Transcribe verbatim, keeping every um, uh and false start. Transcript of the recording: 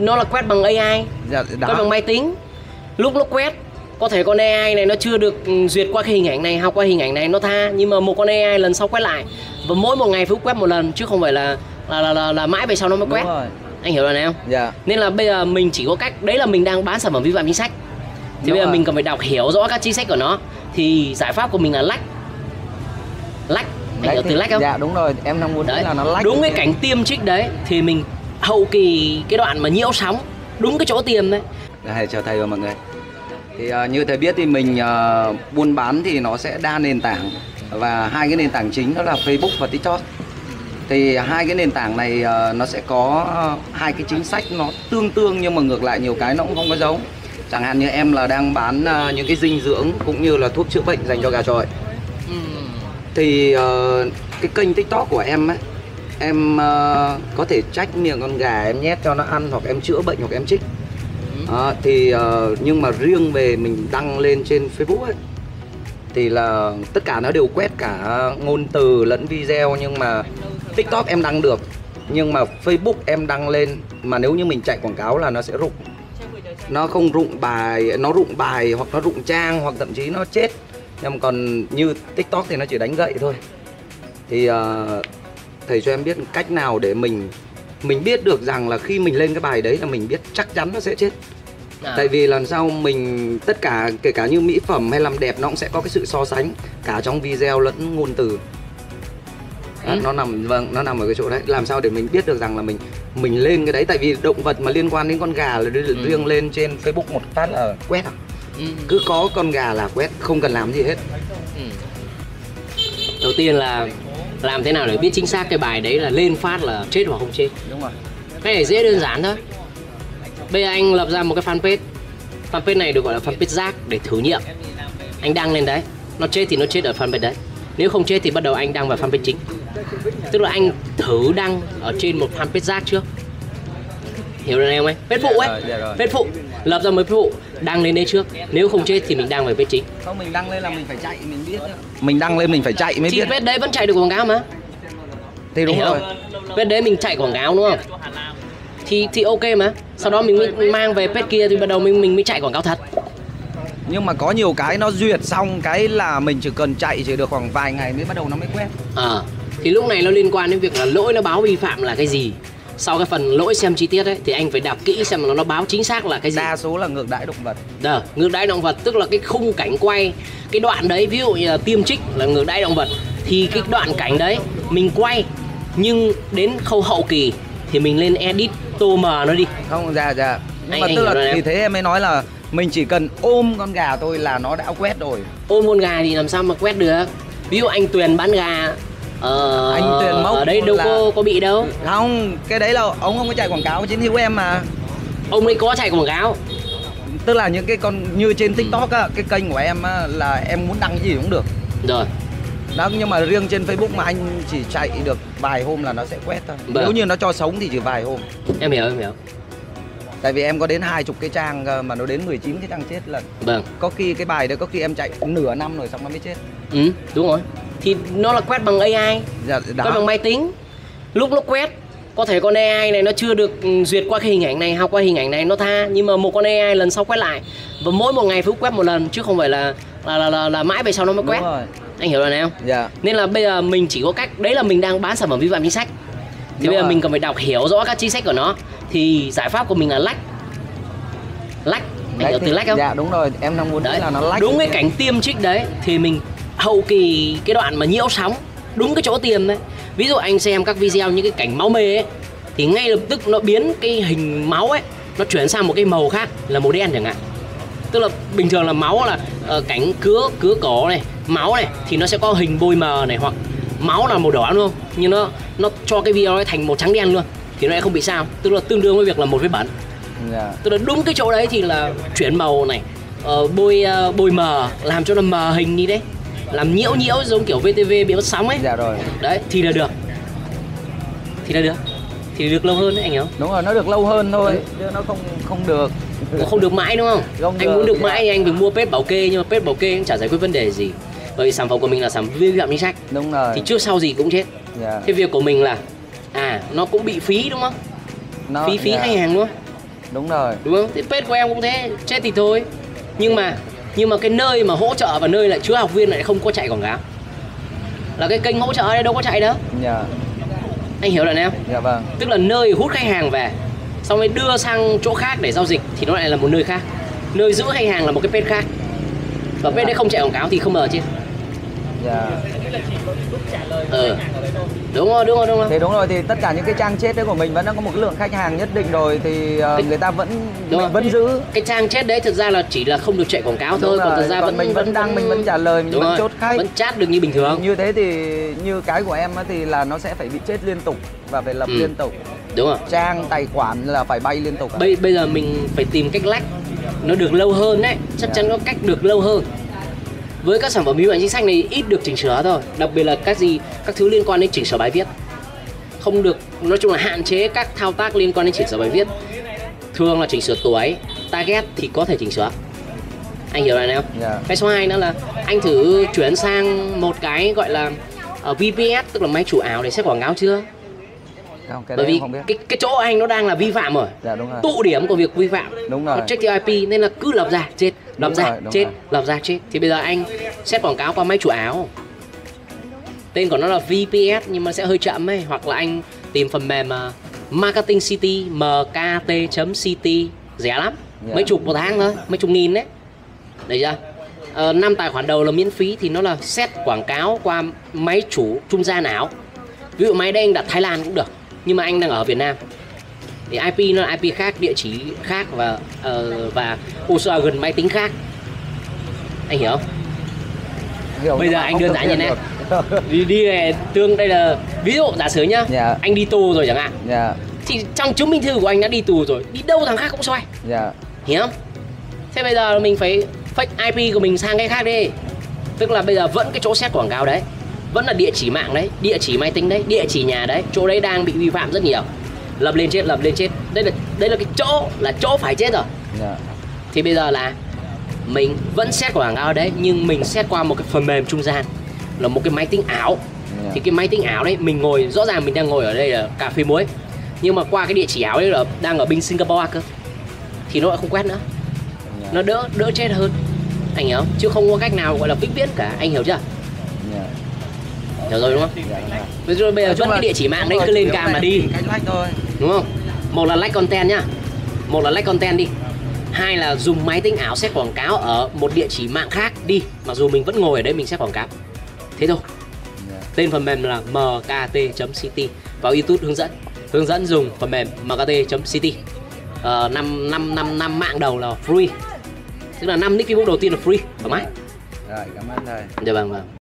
nó là quét bằng a i, dạ, quét bằng máy tính. Lúc nó quét có thể con a i này nó chưa được duyệt qua cái hình ảnh này, học qua hình ảnh này nó tha, nhưng mà một con a i lần sau quét lại, và mỗi một ngày phải quét một lần chứ không phải là là là, là, là mãi về sau nó mới quét. Anh hiểu rồi này không? Dạ. Nên là bây giờ mình chỉ có cách, đấy là mình đang bán sản phẩm vi phạm chính sách, thì Đúng bây giờ rồi. mình cần phải đọc hiểu rõ các chính sách của nó. Thì giải pháp của mình là lách. Lách, anh hiểu từ lách không? Dạ đúng rồi, em đang muốn Đấy, là nó lách. đúng cái cảnh tiêm trích đấy thì mình hậu kỳ cái đoạn mà nhiễu sóng đúng cái chỗ tiêm đấy. Đây, chào thầy và mọi người. Thì uh, như thầy biết thì mình uh, buôn bán thì nó sẽ đa nền tảng, và hai cái nền tảng chính đó là Facebook và TikTok. Thì hai cái nền tảng này uh, nó sẽ có uh, hai cái chính sách nó tương tương, nhưng mà ngược lại nhiều cái nó cũng không có giống. Chẳng hạn như em là đang bán uh, những cái dinh dưỡng cũng như là thuốc chữa bệnh dành cho gà chọi. Ừ. Thì uh, cái kênh TikTok của em ấy, em uh, có thể trách miệng con gà em nhét cho nó ăn, hoặc em chữa bệnh, hoặc em trích. À, thì uh, nhưng mà riêng về mình đăng lên trên Facebook ấy, thì là tất cả nó đều quét cả ngôn từ lẫn video. Nhưng mà TikTok em đăng được, nhưng mà Facebook em đăng lên mà nếu như mình chạy quảng cáo là nó sẽ rụng. Nó không rụng bài, nó rụng bài hoặc nó rụng trang, hoặc thậm chí nó chết. Nhưng mà còn như TikTok thì nó chỉ đánh gậy thôi. Thì uh, thầy cho em biết cách nào để mình mình biết được rằng là khi mình lên cái bài đấy là mình biết chắc chắn nó sẽ chết. À. Tại vì lần sau mình tất cả, kể cả như mỹ phẩm hay làm đẹp, nó cũng sẽ có cái sự so sánh cả trong video lẫn ngôn từ. Đó, ừ. nó nằm vâng nó nằm ở cái chỗ đấy. Làm sao để mình biết được rằng là mình mình lên cái đấy, tại vì động vật mà liên quan đến con gà là ừ. riêng lên trên Facebook một phát là quét à. Ừ. Cứ có con gà là quét, không cần làm gì hết. Ừ. Đầu tiên là làm thế nào để biết chính xác cái bài đấy là lên phát là chết hoặc không chết. Đúng rồi. Cái này dễ đơn giản thôi. Bây giờ anh lập ra một cái fanpage. Fanpage này được gọi là fanpage rác để thử nghiệm. Anh đăng lên đấy, nó chết thì nó chết ở fanpage đấy. Nếu không chết thì bắt đầu anh đăng vào fanpage chính. Tức là anh thử đăng ở trên một fanpage rác trước. Hiểu rồi em ấy? Page phụ ấy. Page phụ. Lập ra một page phụ, đăng lên đây trước. Nếu không chết thì mình đăng về page chính. Không, mình đăng lên là mình phải chạy, mình biết. Mình đăng lên mình phải chạy mới thì biết. Thì page đấy vẫn chạy được quảng cáo mà. Thì đúng rồi. Page đấy mình chạy quảng cáo đúng không? Thì thì ok mà. Sau đó mình mới mang về page kia thì bắt đầu mình mình mới chạy quảng cáo thật. Nhưng mà có nhiều cái nó duyệt xong cái là mình chỉ cần chạy chỉ được khoảng vài ngày mới bắt đầu nó mới quét. À, thì lúc này nó liên quan đến việc là lỗi nó báo vi phạm là cái gì. Sau cái phần lỗi xem chi tiết ấy thì anh phải đọc kỹ xem là nó báo chính xác là cái gì. Đa số là ngược đãi động vật. Đờ, ngược đãi động vật tức là cái khung cảnh quay, cái đoạn đấy ví dụ như là tiêm trích là ngược đãi động vật, thì cái đoạn cảnh đấy mình quay, nhưng đến khâu hậu kỳ thì mình lên edit tô mờ nó đi. Không, dạ dạ. Nhưng anh, mà anh tức là vì thế em mới nói là mình chỉ cần ôm con gà thôi là nó đã quét rồi. Ôm con gà thì làm sao mà quét được. Ví dụ anh Tuyền bán gà ờ, anh Tuyền mốc ở đây đâu là... có có bị đâu. Không, cái đấy là ông không có chạy quảng cáo trên hữu em mà. Ông ấy có chạy quảng cáo. Tức là những cái con như trên TikTok á, cái kênh của em á, là em muốn đăng cái gì cũng được. Rồi. Đó, nhưng mà riêng trên Facebook mà anh chỉ chạy được vài hôm là nó sẽ quét thôi. Vâng. Nếu như nó cho sống thì chỉ vài hôm. Em hiểu, em hiểu. Tại vì em có đến hai chục cái trang mà nó đến mười chín cái trang chết lần. Vâng. Có khi cái bài đấy có khi em chạy nửa năm rồi xong nó mới chết. Ừ, đúng rồi. Thì nó là quét bằng a i, dạ, quét bằng máy tính. Lúc nó quét có thể con a i này nó chưa được duyệt qua cái hình ảnh này, học qua hình ảnh này nó tha, nhưng mà một con a i lần sau quét lại, và mỗi một ngày phải quét một lần chứ không phải là là là, là, là mãi về sau nó mới quét. Đúng rồi. Anh hiểu rồi này không? Dạ. Nên là bây giờ mình chỉ có cách, đấy là mình đang bán sản phẩm vi phạm chính sách, thì Đúng bây giờ rồi. mình cần phải đọc hiểu rõ các chính sách của nó. Thì giải pháp của mình là lách. Lách, anh hiểu từ lách không? Dạ đúng rồi, em đang muốn đấy là nó lách. Đúng cái cảnh tiêm trích đấy thì mình hậu kỳ cái đoạn mà nhiễu sóng đúng cái chỗ tiêm đấy. Ví dụ anh xem các video những cái cảnh máu mê ấy, thì ngay lập tức nó biến cái hình máu ấy, nó chuyển sang một cái màu khác là màu đen chẳng hạn. Tức là bình thường là máu là uh, cảnh cứa cứa cổ này, máu này thì nó sẽ có hình bôi mờ này, hoặc máu là màu đỏ đúng không? Nhưng nó nó cho cái video ấy thành màu trắng đen luôn thì nó lại không bị sao. Tức là tương đương với việc là một với bẩn. Dạ. Tức là đúng cái chỗ đấy thì là chuyển màu này, uh, bôi uh, bôi mờ làm cho nó mờ hình đi đấy, làm nhiễu nhiễu giống kiểu vê tê vê bị mất sóng ấy. Dạ rồi. Đấy thì là được. Thì là được. Thì được lâu hơn đấy anh hiểu. Đúng rồi, nó được lâu hơn thôi, chứ nó không không được. Không được mãi đúng không? Không anh được, muốn được dạ. mãi thì anh phải mua pết bảo kê, nhưng mà pết bảo kê cũng chả giải quyết vấn đề gì. Bởi vì sản phẩm của mình là sản phẩm vi phạm chính sách. Đúng rồi. Thì trước sau gì cũng chết. Dạ. Cái việc của mình là à nó cũng bị phí đúng không? Nó, phí phí dạ. khách hàng đúng không? Đúng rồi. Đúng không? Thì page của em cũng thế, chết thì thôi. Nhưng mà nhưng mà cái nơi mà hỗ trợ và nơi lại chứa học viên lại không có chạy quảng cáo. Là cái kênh hỗ trợ đây đâu có chạy đâu. Dạ. Anh hiểu rồi nè em? Dạ vâng. Tức là nơi hút khách hàng về xong rồi đưa sang chỗ khác để giao dịch thì nó lại là một nơi khác. Nơi giữ khách hàng là một cái page khác. Và page đấy không chạy quảng cáo thì không ở trên. Dạ. Ừ. Đúng rồi, đúng rồi, đúng rồi. Thế đúng rồi, thì tất cả những cái trang chết đấy của mình vẫn đã có một cái lượng khách hàng nhất định rồi thì uh, cái, người ta vẫn mình mình vẫn giữ. Cái trang chết đấy thực ra là chỉ là không được chạy quảng cáo thôi, Đúng còn rồi. thực ra Còn vẫn mình vẫn đăng, mình vẫn trả lời, mình đúng vẫn rồi. chốt khách, vẫn chat được như bình thường. Như thế thì như cái của em á thì là nó sẽ phải bị chết liên tục và phải lập Ừ. liên tục. Đúng rồi. Trang tài khoản là phải bay liên tục. Bây bây giờ mình phải tìm cách lách nó được lâu hơn đấy, chắc chắn có cách được lâu hơn. Với các sản phẩm bí mật chính sách này ít được chỉnh sửa thôi, đặc biệt là các gì các thứ liên quan đến chỉnh sửa bài viết. Không được, nói chung là hạn chế các thao tác liên quan đến chỉnh sửa bài viết. Thường là chỉnh sửa tuổi, target thì có thể chỉnh sửa. Anh hiểu rồi này không? Yeah. Cái số hai nữa là anh thử chuyển sang một cái gọi là uh, vê pê ét, tức là máy chủ ảo để xét quảng cáo chưa? Không, cái Bởi đấy vì em không biết. cái cái chỗ anh nó đang là vi phạm rồi. Dạ đúng rồi. Tụ điểm của việc vi phạm. Đúng rồi. Objective i pê nên là cứ lập ra chết, lập Đúng ra rồi, đúng chết, rồi. lập ra chết. Thì bây giờ anh xét quảng cáo qua máy chủ ảo. Tên của nó là vê pê ét nhưng mà sẽ hơi chậm ấy, hoặc là anh tìm phần mềm uh, Marketing City, M K T chấm City, rẻ lắm. Yeah. Mấy chục một tháng thôi, mấy chục nghìn đấy. Đấy chưa? Ờ, năm tài khoản đầu là miễn phí thì nó là set quảng cáo qua máy chủ trung gian ảo. Ví dụ máy đây anh đặt Thái Lan cũng được, nhưng mà anh đang ở Việt Nam thì i pê nó là i pê khác, địa chỉ khác và uh, và ô xê gần máy tính khác. Anh hiểu không? Hiểu, Bây nhưng giờ mà anh không đơn thực giản như hiện này. được. Đi đi này, tương đây là ví dụ giả sử nhá. Dạ. Anh đi tù rồi chẳng hạn. Dạ. Thì trong chứng minh thư của anh đã đi tù rồi, đi đâu thằng khác cũng xoay. Dạ. Hiểu không? Thế bây giờ mình phải fake i pê của mình sang cái khác đi. Tức là bây giờ vẫn cái chỗ set quảng cáo đấy, vẫn là địa chỉ mạng đấy, địa chỉ máy tính đấy, địa chỉ nhà đấy, chỗ đấy đang bị vi phạm rất nhiều. Lập lên chết, lập lên chết. Đây là đây là cái chỗ là chỗ phải chết rồi. Dạ. Thì bây giờ là mình vẫn set quảng cáo đấy, nhưng mình set qua một cái phần mềm trung gian là một cái máy tính ảo. Dạ. Thì cái máy tính ảo đấy mình ngồi, rõ ràng mình đang ngồi ở đây là cà phê muối, nhưng mà qua cái địa chỉ ảo đấy là đang ở bên Singapore cơ, thì nó lại không quét nữa, Dạ. nó đỡ đỡ chết hơn. Anh hiểu không? Chứ không có cách nào gọi là vĩnh viễn cả. Anh hiểu chưa? Dạ. Hiểu rồi đúng không? Dạ. Bây giờ bây giờ vẫn cái địa chỉ mạng đấy cứ lên cam mà đi, Cách lách thôi. đúng không? Một là like content nhá, một là like content đi. Hai là dùng máy tính ảo set quảng cáo ở một địa chỉ mạng khác đi, mặc dù mình vẫn ngồi ở đây mình set quảng cáo. Thế thôi. Dạ. Tên phần mềm là M K T chấm City. Vào YouTube hướng dẫn, hướng dẫn dùng phần mềm M K T chấm City. Ờ, năm năm năm năm mạng đầu là free, tức là năm nick Facebook đầu tiên là free, thoải mái. Rồi, cảm ơn thầy. Dạ vâng vâng.